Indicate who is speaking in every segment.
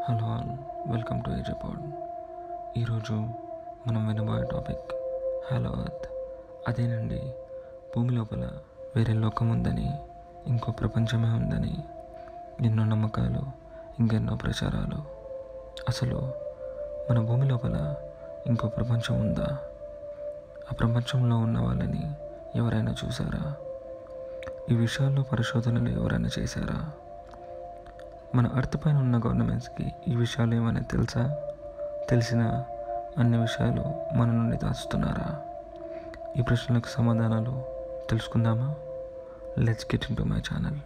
Speaker 1: Hello all, welcome to AJ pod. ఈరోజు మనం వినబోయే టాపిక్ హలో ఎర్త్. అదేనండి, భూమి లోపల వేరే లోకం ఉందని, ఇంకో ప్రపంచమే ఉందని ఎన్నో నమ్మకాలు, ఇంకెన్నో ప్రచారాలు. అసలు మన భూమి లోపల ఇంకో ప్రపంచం ఉందా? ఆ ప్రపంచంలో ఉన్న వాళ్ళని ఎవరైనా చూసారా? ఈ విషయాల్లో పరిశోధనలు ఎవరైనా చేశారా? మన ఎర్త్ పైన ఉన్న గవర్నమెంట్స్కి ఈ విషయాలు ఏమైనా తెలుసా? తెలిసిన అన్ని విషయాలు మన నుండి దాచుతున్నారా? ఈ ప్రశ్నలకు సమాధానాలు తెలుసుకుందామా? Let's get into my channel.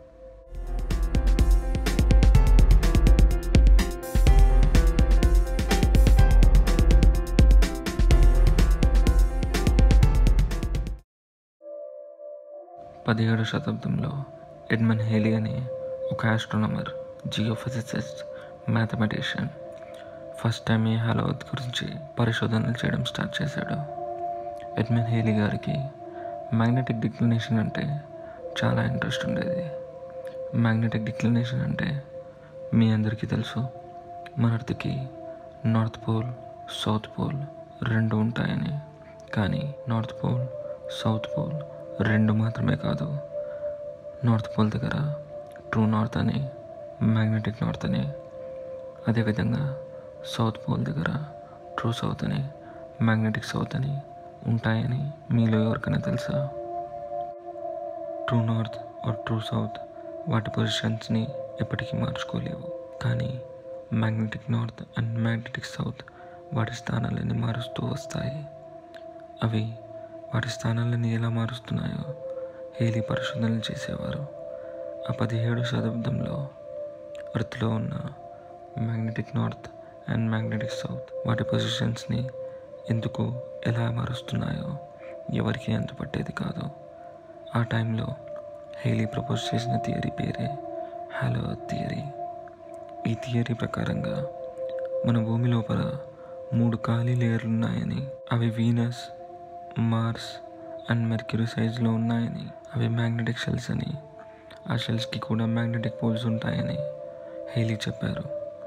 Speaker 1: పదిహేడవ శతాబ్దంలో ఎడ్మండ్ హేలీ అనే ఒక astronomer, geophysicist, mathematician first time ఈ హలో ఎర్త్ గురించి పరిశోధనలు చేయడం స్టార్ట్ చేశాడు. ఎడ్మండ్ హేలీ గారికి మ్యాగ్నెటిక్ డిక్లినేషన్ అంటే చాలా ఇంట్రెస్ట్ ఉండేది. మ్యాగ్నెటిక్ డిక్లినేషన్ అంటే మీ అందరికీ తెలుసు, మన ఎర్త్కి నార్త్ పోల్, సౌత్ పోల్ రెండు ఉంటాయని. కానీ నార్త్ పోల్, సౌత్ పోల్ రెండు మాత్రమే కాదు, నార్త్ పోల్ దగ్గర ట్రూ నార్త్ అని, మ్యాగ్నెటిక్ నార్త్ అని, అదేవిధంగా సౌత్ పోల్ దగ్గర ట్రూ సౌత్ అని, మ్యాగ్నెటిక్ సౌత్ అని ఉంటాయని మీలో ఎవరికైనా తెలుసా? True north or true south వాటి పొజిషన్స్ని ఎప్పటికీ మార్చుకోలేవు. కానీ magnetic north and magnetic south వాటి స్థానాలని మారుస్తూ వస్తాయి. అవి వాటి స్థానాలని ఎలా మారుస్తున్నాయో హేలీ పరిశోధనలు చేసేవారు. ఆ 17వ శతాబ్దంలో ఎర్త్లో ఉన్న magnetic north and magnetic south వాటి పొజిషన్స్ని ఎందుకు ఎలా మారుస్తున్నాయో ఎవరికి అంత పట్టేది కాదు. ఆ టైంలో హేలీ ప్రపోజ్ చేసిన థియరీ పేరే హలో ఎర్త్ థియరీ. ఈ థియరీ ప్రకారంగా మన భూమి లోపల 3 ఖాళీ లేయర్లు ఉన్నాయని, అవి వీనస్, మార్స్ అండ్ మెర్క్యూరీ సైజ్లో ఉన్నాయని, అవి మ్యాగ్నెటిక్ షెల్స్ అని, ఆ షెల్స్కి కూడా మ్యాగ్నెటిక్ పోల్స్ ఉంటాయని హేలీ చెప్పారు.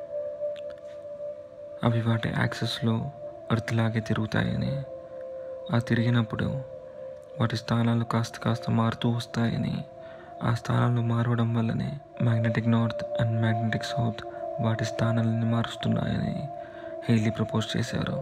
Speaker 1: అవి వాటి యాక్సెస్లో ఎర్త్ లాగే తిరుగుతాయని, ఆ తిరిగినప్పుడు వాటి స్థానాలు కాస్త మారుతూ వస్తాయని, ఆ స్థానాలు మారడం వల్లనే magnetic north and magnetic south వాటి స్థానాలని మారుస్తున్నాయని హేలీ ప్రపోజ్ చేశారు.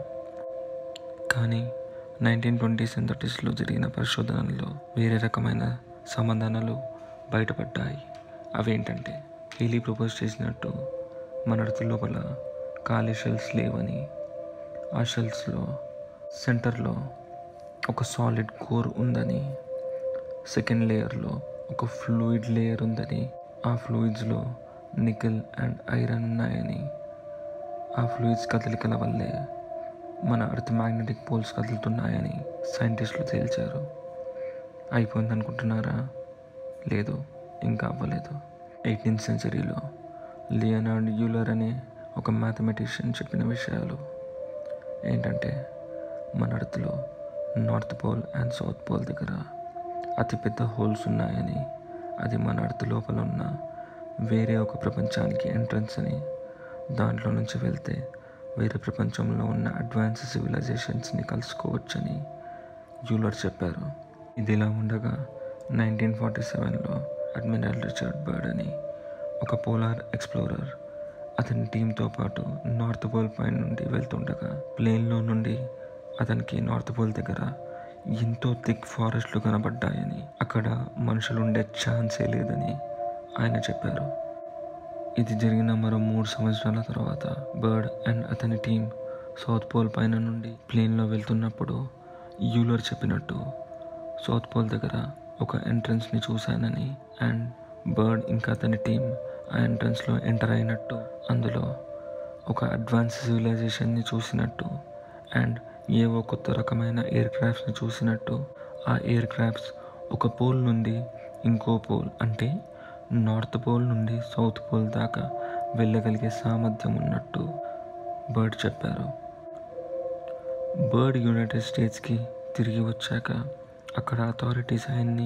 Speaker 1: కానీ 1920s and 30s జరిగిన పరిశోధనల్లో వేరే రకమైన సమాధానాలు బయటపడ్డాయి. అవేంటంటే, హేలీ ప్రపోజ్ చేసినట్టు మన ఎర్త్ లోపల ఖాళీ షెల్స్ లేవని, ఆ షెల్స్లో సెంటర్లో ఒక సాలిడ్ కోర్ ఉందని, సెకండ్ లేయర్లో ఒక ఫ్లూయిడ్ లేయర్ ఉందని, ఆ ఫ్లూయిడ్స్లో నికెల్ అండ్ ఐరన్ ఉన్నాయని, ఆ ఫ్లూయిడ్స్ కదలికల వల్లే మన ఎర్త్ మ్యాగ్నెటిక్ పోల్స్ కదులుతున్నాయని సైంటిస్టులు తేల్చారు. అయిపోయింది అనుకుంటున్నారా? లేదు, ఇంకా అవ్వలేదు. 18th centuryలో లియోనార్డ్ యూలర్ అనే ఒక మ్యాథమెటిషియన్ చెప్పిన విషయాలు ఏంటంటే, మన ఎర్త్లో north pole and south pole దగ్గర అతిపెద్ద హోల్స్ ఉన్నాయని, అది మన ఎర్త్ లోపల ఉన్న వేరే ఒక ప్రపంచానికి ఎంట్రన్స్ అని, దాంట్లో నుంచి వెళ్తే వేరే ప్రపంచంలో ఉన్న అడ్వాన్స్ సివిలైజేషన్స్ని కలుసుకోవచ్చని యూలర్ చెప్పారు. ఇదిలా ఉండగా 1947లో అడ్మిరల్ రిచర్డ్ బర్డ్ అని ఒక పోలార్ ఎక్స్ప్లోరర్ అతని టీంతో పాటు నార్త్ పోల్ పైన నుండి వెళ్తుండగా ప్లేన్లో నుండి అతనికి నార్త్ పోల్ దగ్గర ఎంతో థిక్ ఫారెస్ట్లు కనబడ్డాయని, అక్కడ మనుషులు ఉండే ఛాన్సే లేదని ఆయన చెప్పారు. ఇది జరిగిన మరో 3 సంవత్సరాల తర్వాత బర్డ్ అండ్ అతని టీం సౌత్ పోల్ పైన నుండి ప్లేన్లో వెళ్తున్నప్పుడు యూలర్ చెప్పినట్టు సౌత్ పోల్ దగ్గర ఒక ఎంట్రన్స్ని చూశానని, అండ్ బర్డ్ ఇంకా అతని టీం ఆ ఎంట్రన్స్లో ఎంటర్ అయినట్టు, అందులో ఒక అడ్వాన్స్ సివిలైజేషన్ని చూసినట్టు, అండ్ ఏవో కొత్త రకమైన ఎయిర్ క్రాఫ్ట్స్ని చూసినట్టు, ఆ ఎయిర్ క్రాఫ్ట్స్ ఒక పోల్ నుండి ఇంకో పోల్ అంటే నార్త్ పోల్ నుండి సౌత్ పోల్ దాకా వెళ్ళగలిగే సామర్థ్యం ఉన్నట్టు బర్డ్ చెప్పారు. బర్డ్ యునైటెడ్ స్టేట్స్కి తిరిగి వచ్చాక అక్కడ అథారిటీస్ ఆయన్ని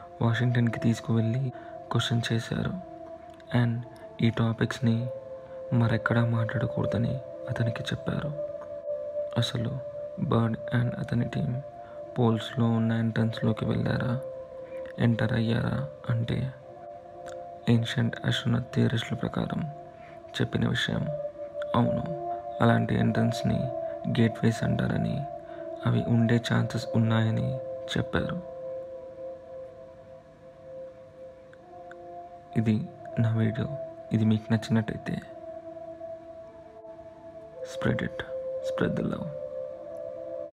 Speaker 1: వాషింగ్టన్కి తీసుకువెళ్ళి క్వశ్చన్ చేశారు. అండ్ ఈ టాపిక్స్ని మరెక్కడా మాట్లాడకూడదని అతనికి చెప్పారు. అసలు బర్డ్ అండ్ అతని టీం పోల్స్లో ఉన్న ఎంట్రన్స్లోకి వెళ్ళారా, ఎంటర్ అయ్యారా అంటే ఏన్షియంట్ ఆస్ట్రోనాట్ థియరిస్టుల ప్రకారం చెప్పిన విషయం అవును. అలాంటి ఎంట్రన్స్ని గేట్వేస్ అంటారని, అవి ఉండే ఛాన్సెస్ ఉన్నాయని చెప్పారు. ఇది నా వీడియో. ఇది మీకు నచ్చినట్టయితే స్ప్రెడ్ ద లవ్.